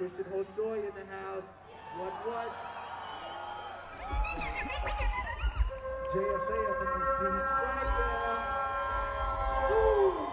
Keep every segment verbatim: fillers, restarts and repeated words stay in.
Christian Hosoi in the house. What, what? J F A up in this piece. Right there. Ooh!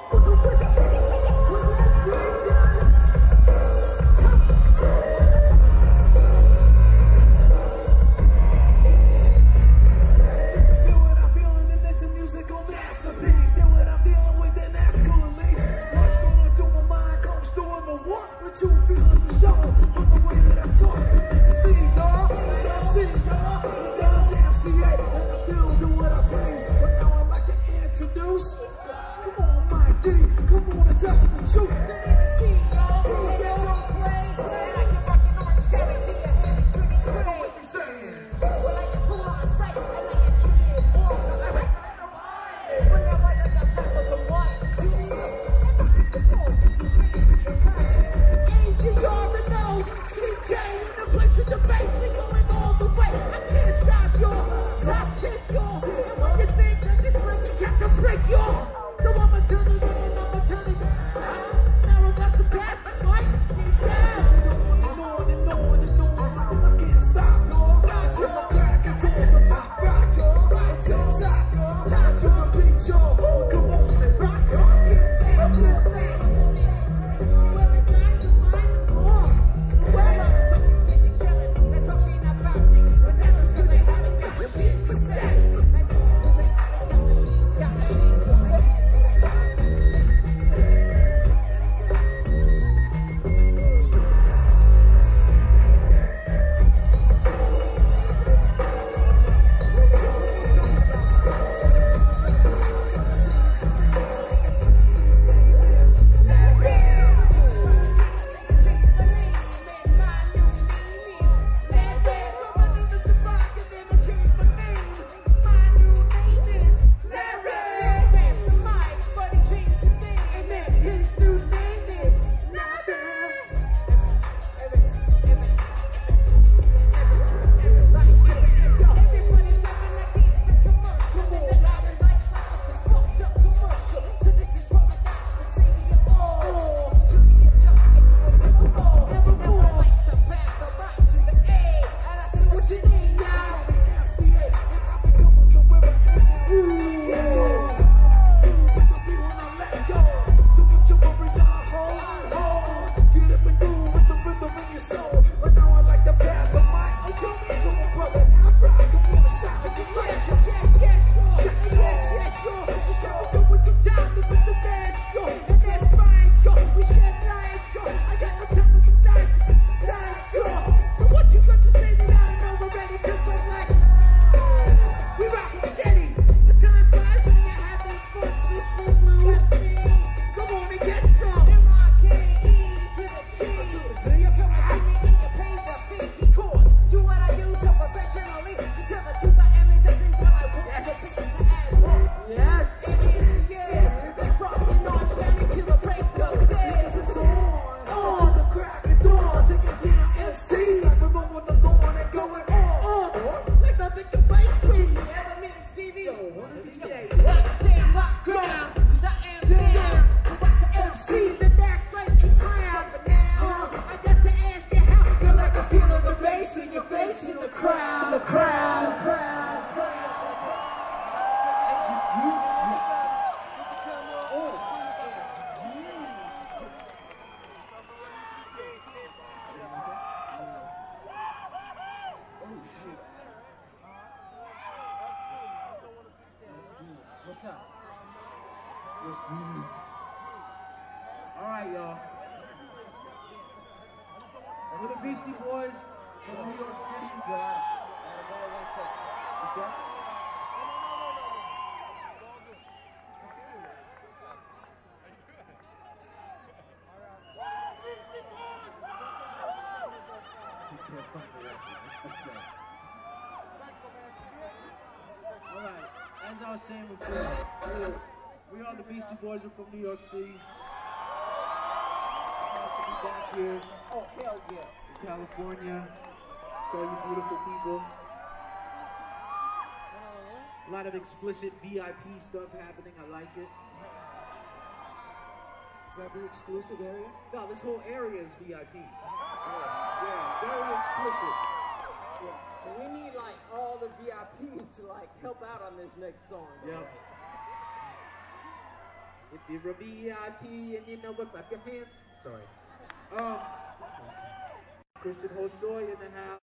What's up? Let's do this. All right, y'all. We're the Beastie Boys from New York City. God. One second. What's up? You can't fuck me up. Let's get that. All right. As I was saying before, we are the Beastie Boys. We're from New York City. It's nice to be back here. Oh, hell yes. In California. All you beautiful people. A lot of explicit V I P stuff happening. I like it. Is that the exclusive area? No, this whole area is V I P. explicit. Yeah. But we need like all the V I Ps to like help out on this next song. Yeah. Right? If you're a V I P and you know what, clap your hands. Sorry. Um, Christian Hosoi in the house.